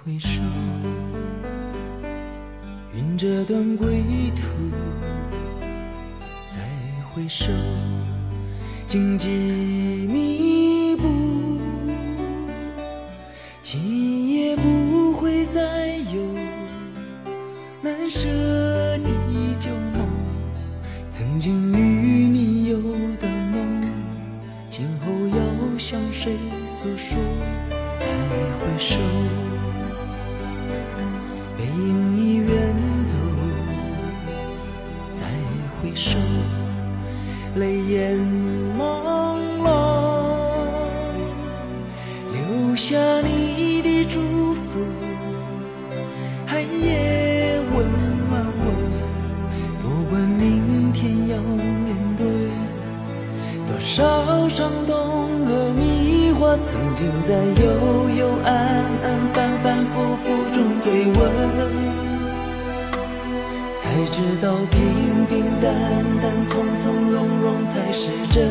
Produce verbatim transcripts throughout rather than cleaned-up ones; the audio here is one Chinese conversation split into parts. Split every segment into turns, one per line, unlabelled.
回首，云这段归途，再回首，荆棘密布，今夜不会再有难舍的旧梦，曾经与你有的梦，今后要向谁诉说？再回首，背影已远走，再回首，泪眼朦胧，留下你的祝福，寒夜温暖我，不管明天要面对多少伤痛和迷惑，曾经在幽幽暗暗反反复复中追问，才知道平平淡淡从从容容才是真。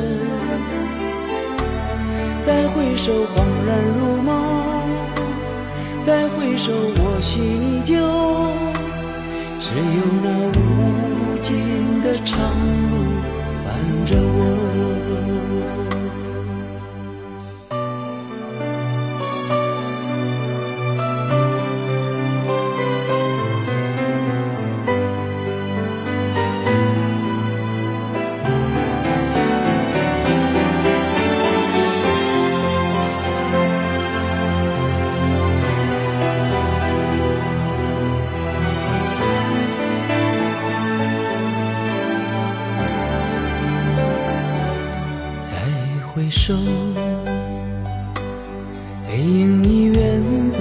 再回首恍然如梦，再回首我心依旧，只有那无尽的长路伴着我。回首，背影已远走，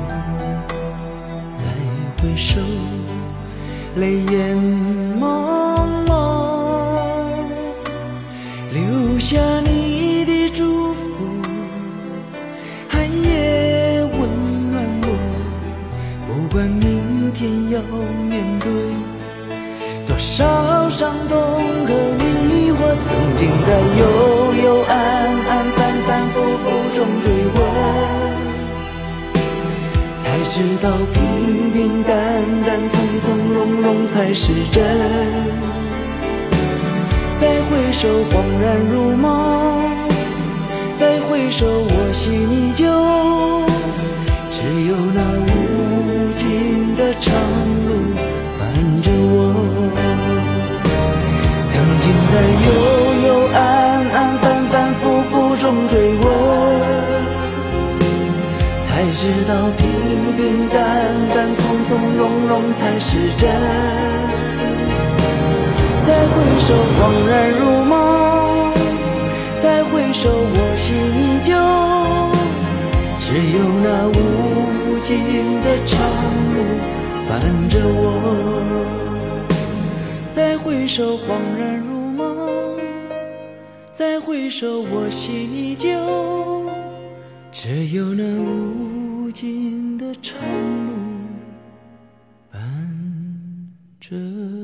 再回首，泪眼朦胧，留下你的祝福，寒夜温暖我，不管明天要面对多少伤痛和迷惑，曾经在幽幽暗暗反反复复中追问，才知道平平淡淡从从容容才是真。再回首恍然如梦，再回首我心依旧，只有那无尽的长路伴着我。曾经在幽幽暗暗反反复复中追问，才知道平平淡淡从从容容才是真。再回首恍然如梦，再回首我心依旧，只有那无尽的长路伴着我。再回首恍然如梦，再回首我心依旧，只有那无尽的长路伴着